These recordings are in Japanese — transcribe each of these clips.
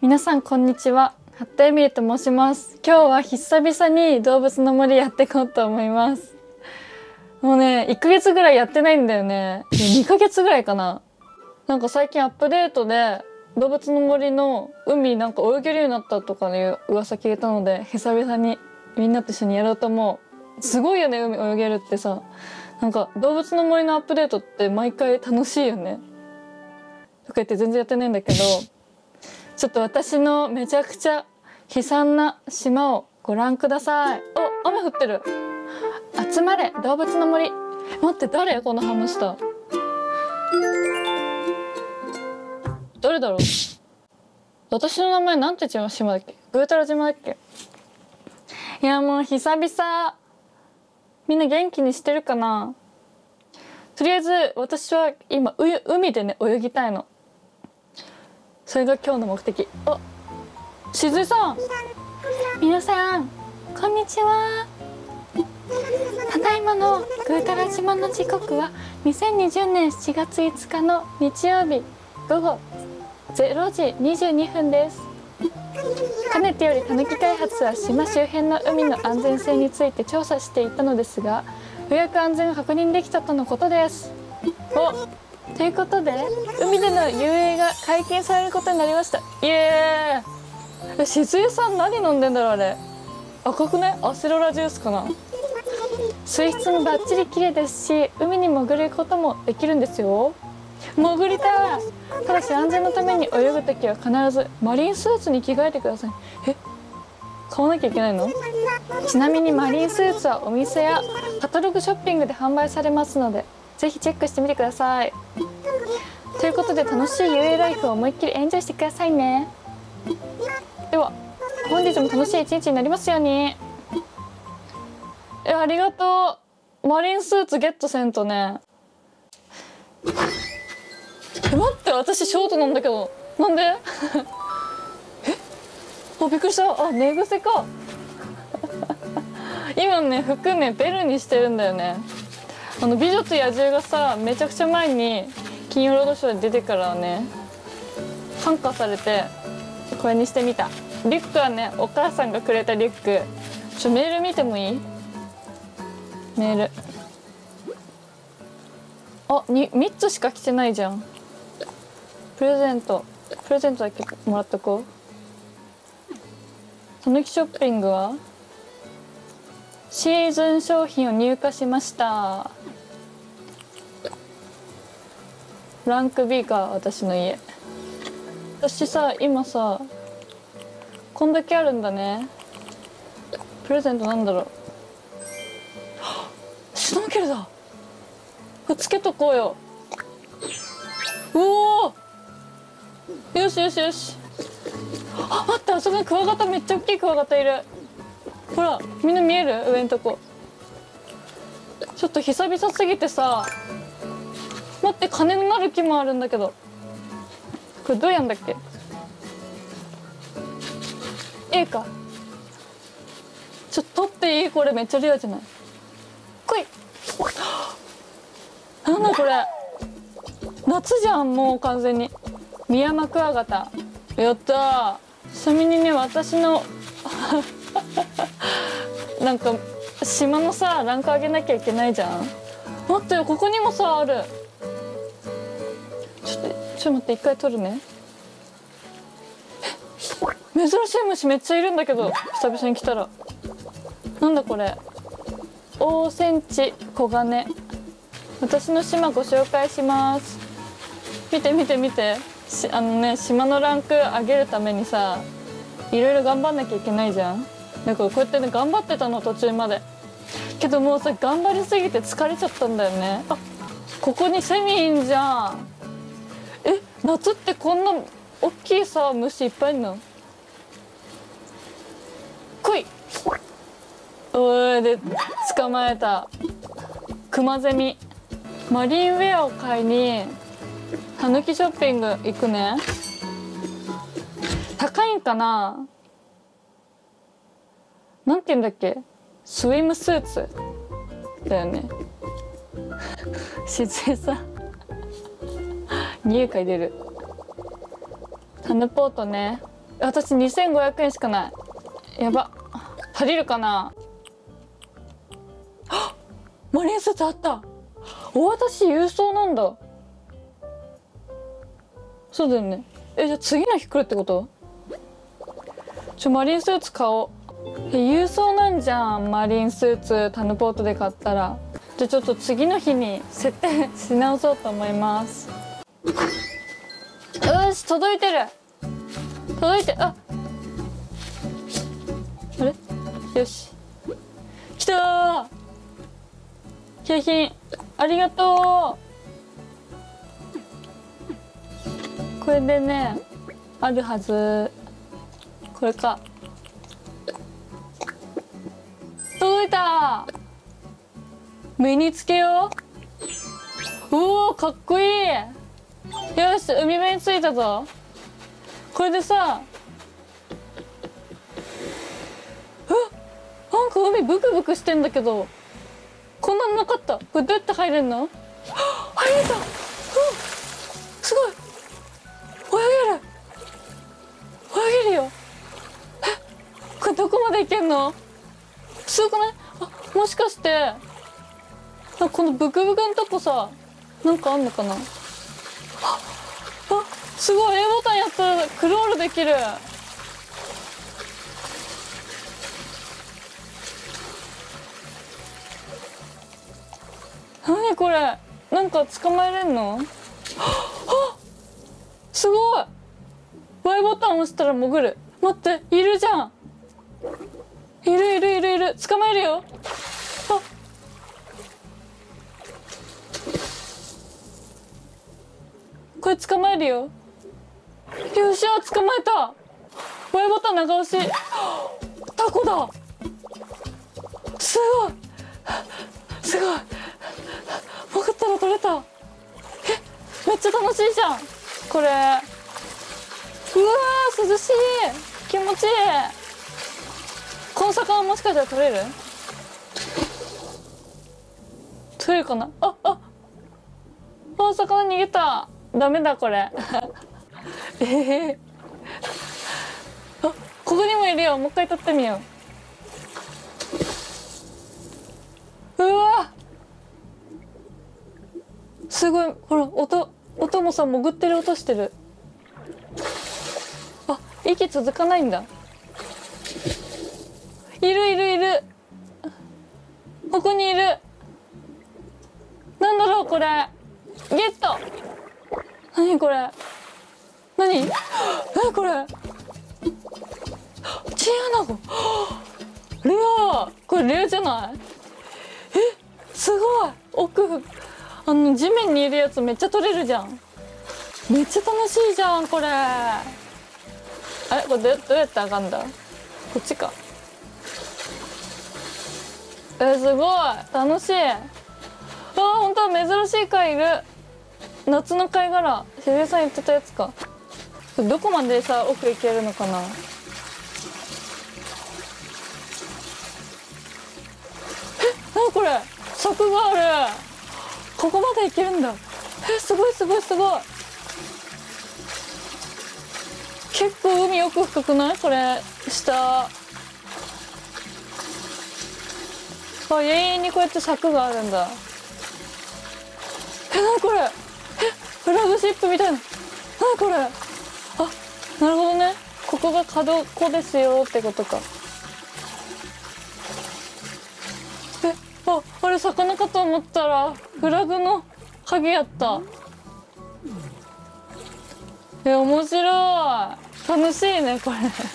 皆さんこんにちは、八田エミリと申します。今日は久々に動物の森やっていこうと思います。もうね、1ヶ月ぐらいやってないんだよね。2ヶ月ぐらいかな。なんか最近アップデートで動物の森の海なんか泳げるようになったとかいう噂聞いたので、久々にみんなと一緒にやろうと思う。すごいよね、海泳げるってさ。なんか動物の森のアップデートって毎回楽しいよね。とか言って全然やってないんだけど、ちょっと私のめちゃくちゃ悲惨な島をご覧ください。お、雨降ってる。集まれ動物の森。待って、誰このハムスター。誰だろう。私の名前なんて島だっけ。ぐうたら島だっけ。いやもう久々。みんな元気にしてるかな。とりあえず私は今海でね泳ぎたいの。それが今日の目的。あ、しずいさん。皆さんこんにちは。ただいまのぐうたら島の時刻は2020年7月5日の日曜日午後0時22分です。かねてよりたぬき開発は島周辺の海の安全性について調査していたのですが、ようやく安全を確認できたとのことです。ということで海での遊泳が解禁されることになりました。イエーイ。しずえさん何飲んでんだろうあれ。赤くね。アセロラジュースかな。水質もバッチリ綺麗ですし、海に潜ることもできるんですよ。潜りたい。ただし安全のために泳ぐときは必ずマリンスーツに着替えてください。買わなきゃいけないの？ちなみにマリンスーツはお店やカタログショッピングで販売されますので、ぜひチェックしてみてください。ということで楽しい遊泳ライフを思いっきりエンジョイしてくださいね。では本日も楽しい一日になりますように。ありがとう。マリンスーツゲットせんとね。待って、私ショートなんだけどなんであ、びっくりした。あ、寝癖か今ね服ねベルにしてるんだよね。美女と野獣がさ、めちゃくちゃ前に金曜ロードショーで出てからね感化されてこれにしてみた。リュックはねお母さんがくれたリュック。メール見てもいい？メール。あ、3つしか来てないじゃん。プレゼントだけもらっとこう。たぬきショッピングはシーズン商品を入荷しました。ランク B か、私の家。私さ、今さこんだけあるんだね。プレゼントなんだろう。シュノーケルだ。くっつけとこうよ。おお、よしよしよし。あ、待って、あそこにクワガタ、めっちゃ大きいクワガタいる。ほら、みんな見える？上のとこ。ちょっと久々すぎてさ。待って、鐘の鳴る木もあるんだけど。これどうやんだっけ？ A か。ちょっと取っていい？これめっちゃレアじゃない？来い。なんだこれ。夏じゃん、もう完全に。ミヤマクワガタ。やったー。ちなみにね、私のなんか島のさランク上げなきゃいけないじゃん。待ってよ、ここにもさある。ちょっと待って、一回取るね。珍しい虫めっちゃいるんだけど、久々に来たら。なんだこれ。オオセンチコガネ。私の島ご紹介します。見て見て見て。島のランク上げるためにさ、いろいろ頑張んなきゃいけないじゃん。だからこうやってね頑張ってたの、途中まで。けどもうさ、頑張りすぎて疲れちゃったんだよね。あ、ここにセミいんじゃん。夏ってこんな大きいさ虫いっぱいいるの？来い。おいで捕まえた。クマゼミ。マリンウェアを買いにたぬきショッピング行くね。高いんかな。なんて言うんだっけ、スイムスーツだよね。しずえさん匂い嗅いでる。タヌポートね。 私2500円しかない。やば、足りるかな。マリンスーツあった。お、私郵送なんだ。そうだよね。じゃあ次の日来るってこと？マリンスーツ買おう。郵送なんじゃん、マリンスーツタヌポートで買ったら。じゃあちょっと次の日に設定し直そうと思います。よし、届いてる。届いて、あれ、よし、来たー。景品ありがとう。これでね、あるはず。これか。届いた。身につけよう。おお、かっこいい。よし、海辺に着いたぞ。これでさ、なんか海ブクブクしてんだけど、こんなのなかった。これどうやって入れんの？入れた。すごい。泳げるよ。これどこまで行けんの？すごくない？もしかしてこのブクブクのとこさ、なんかあんのかな。すごい。A ボタンやったらクロールできる。何これ、なんか捕まえれんの？すごい。 Y ボタン押したら潜る。待って、いるじゃん。いる。捕まえるよ。これ捕まえるよ。よっしゃ、捕まえた。 Y ボタン長押し。タコだ。すごい。潜ったら取れた。めっちゃ楽しいじゃんこれ。うわー、涼しい。気持ちいい。この魚もしかしたら取れる？取れるかな。魚逃げた。ダメだこれ。ここにもいるよ。もう一回取ってみよう。うわ、すごい。ほら、音もさ、潜ってる音してる。息続かないんだ。いる。ここにいる。なんだろうこれ。ゲット。何これ。何これ。チンアナゴ。レア。これレアじゃない？すごい。奥、地面にいるやつめっちゃ取れるじゃん。めっちゃ楽しいじゃんこれ。これどうやって上がんだ？こっちか。すごい楽しい。本当は珍しい貝いる。夏の貝殻、ひろゆさん言ってたやつか。どこまでさ、奥行けるのかな。何これ、柵がある。ここまで行けるんだ。すごい。結構海奥深くない？これ下。永遠にこうやって柵があるんだ。何これ。フラグシップみたいな。何これ。なるほどね。ここが角っこですよってことか。あれ魚かと思ったらフラグの鍵やった。面白い。楽しいねこ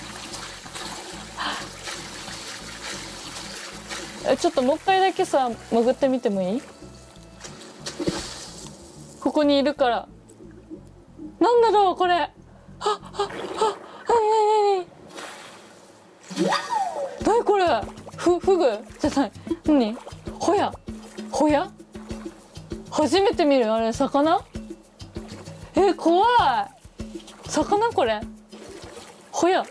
れ。ちょっともう一回だけさ、潜ってみてもいい？ここにいるから。なんだろうこれ。何これ。フグじゃない。何？ホヤ？初めて見る。あれ魚？怖い。魚これ。ホヤ。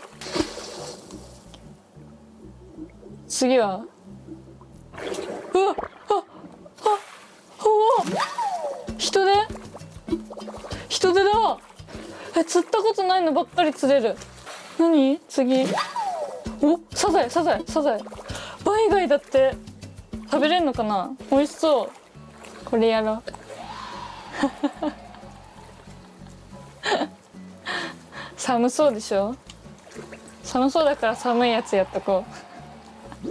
次は。人手だ。釣ったことないのばっかり釣れる。 何次？お、サザエサザエサザエ。バイ貝だって。食べれんのかな。美味しそう。これやろう。寒そうでしょ。寒そうだから寒いやつやっとこう。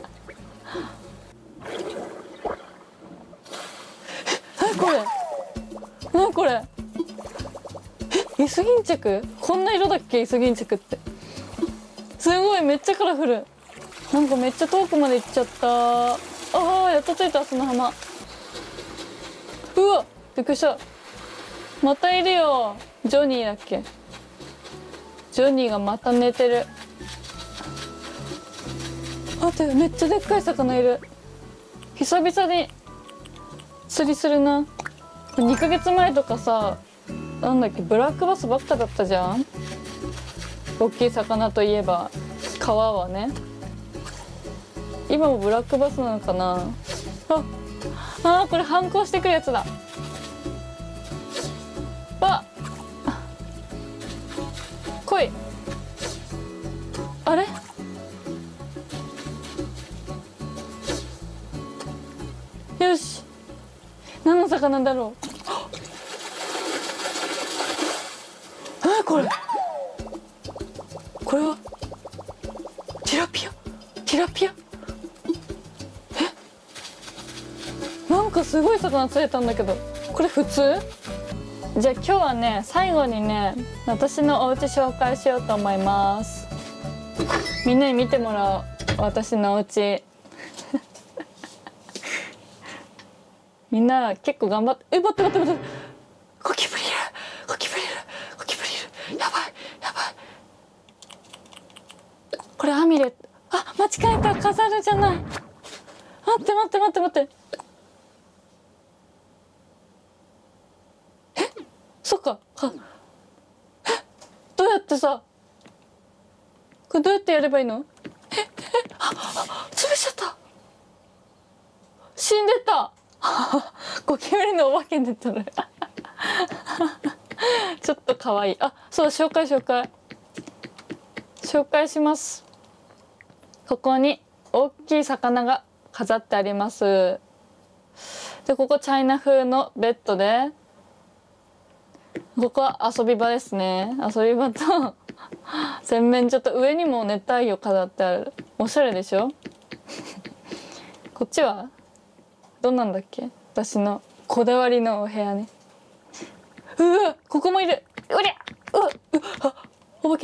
何これ、何これ。イソギンチャク、こんな色だっけ。イソギンチャクってすごいめっちゃカラフル。なんかめっちゃ遠くまで行っちゃった。あー、やっと着いた砂浜。うわ、びっくりした。またいるよ。ジョニーだっけ。ジョニーがまた寝てる。待って、めっちゃでっかい魚いる。久々に釣りするな。2ヶ月前とかさ、なんだっけ、ブラックバスばっかだったじゃん。大きい魚といえば川はね。今もブラックバスなのかな。あ、これ反抗してくるやつだ。わっ、来い。あれ、よし、何の魚だろう。これ、これはティラピア。ティラピア。なんかすごい魚釣れたんだけど、これ普通？じゃあ今日はね、最後にね、私のお家紹介しようと思います。みんなに見てもらおう、私のお家。みんな結構頑張って。待って待って待って、ゴキブリいる、ゴキブリいる、ゴキブリいる。やばいやばい。これアミュレット。あ、間違えた、飾るじゃない。待って待って待って待って。そっか。どうやってさ、これどうやってやればいいの？潰しちゃった。死んでた。ゴキブリのお化けに出てる。ちょっと可愛い。あ、そう、紹介します。ここに大きい魚が飾ってあります。で、ここチャイナ風のベッドで、ここは遊び場ですね。遊び場と洗面所と、上にも熱帯魚飾ってある。おしゃれでしょ。こっちはどんなんだっけ。私のこだわりのお部屋ね。うわ、ここもいる。うりゃ、お化け。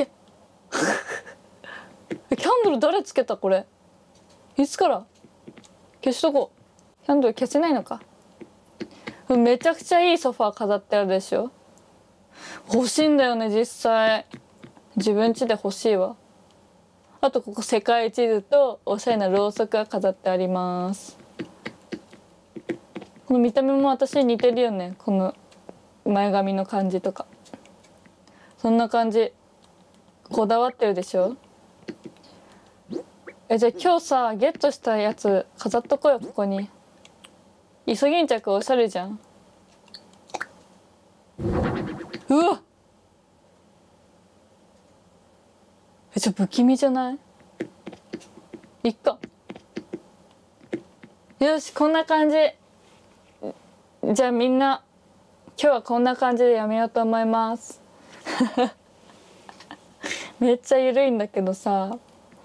キャンドル誰つけたこれ。いつから。消しとこう。キャンドル消せないのか。めちゃくちゃいいソファー飾ってあるでしょ。欲しいんだよね、実際。自分家で欲しいわ。あとここ世界地図とおしゃれなろうそくが飾ってあります。この見た目も私に似てるよね。この前髪の感じとか。そんな感じ。こだわってるでしょ。じゃあ今日さ、ゲットしたやつ飾っとこうよ、ここに。イソギンチャクおしゃれじゃん。うわ、不気味じゃない？いっか。よし、こんな感じ。じゃあみんな今日はこんな感じでやめようと思います。めっちゃ緩いんだけどさ、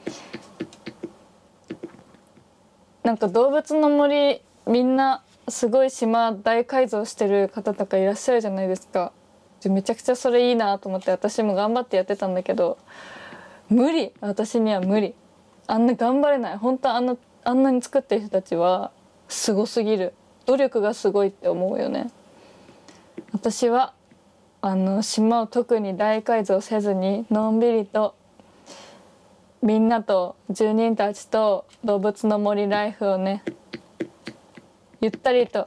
なんか動物の森、みんなすごい島大改造してる方とかいらっしゃるじゃないですか。めちゃくちゃそれいいなと思って私も頑張ってやってたんだけど、無理、私には無理。あんな頑張れない。本当あんなに作ってる人たちはすごすぎる。努力がすごいって思うよね。私は島を特に大改造せずにのんびりとみんなと住人たちと動物の森ライフをね、ゆったりと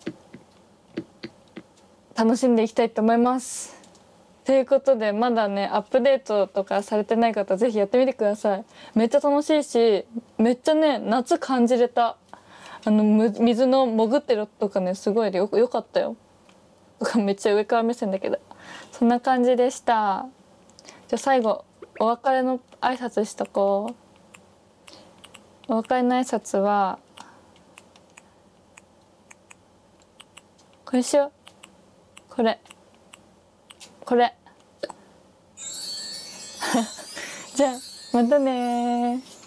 楽しんでいきたいと思います。ということで、まだねアップデートとかされてない方ぜひやってみてください。めっちゃ楽しいし、めっちゃね夏感じれた。水の潜ってるとかね、すごいよかったよ。めっちゃ上から目線だけど、そんな感じでした。じゃあ最後お別れの挨拶しとこう。お別れの挨拶はこれしよう。これじゃあまたねー。